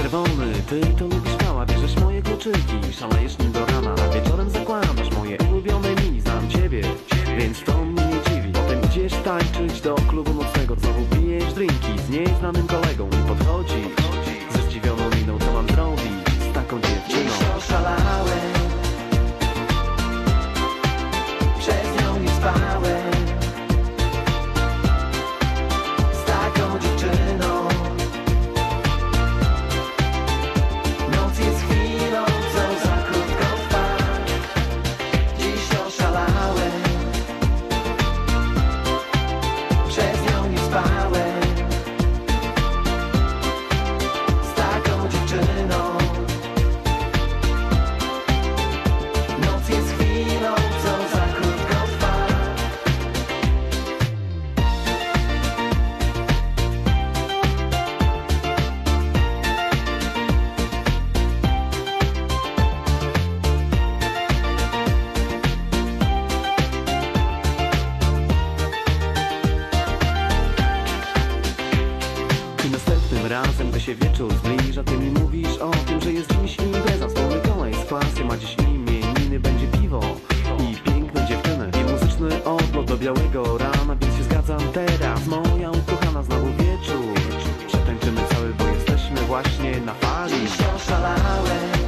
czerwony, ty to lubisz mała, bierzesz moje kluczyki, szalejesz nim do rana. Wieczorem zakładasz moje ulubione mini, znam ciebie, więc to mnie nie dziwi. Potem idziesz tańczyć do klubu nocnego, znowu pijesz drinki z nieznanym kolegą i podchodzisz ze zdziwioną miną, co mam zrobić z taką dziewczyną. Dziś oszalałem, przez nią nie spałem, z taką dziewczyną. Noc jest chwilą, co za krótko trwa. Dziś oszalałem, przez nią nie spałem, z taką dziewczyną. Noc jest chwilą, co za krótko trwa. I następnym razem, gdy się wieczór zbliża, ty mi mówisz o tym, że jest dziś impreza. Wspólny kolej z klasy ma dziś imieniny, będzie piwo i piękne dziewczyny i muzyczny odlot do białego rana, więc się zgadzam teraz, moja ukochana, znowu wieczór. Przetańczymy cały, bo jesteśmy właśnie na fali. Dziś oszalałem,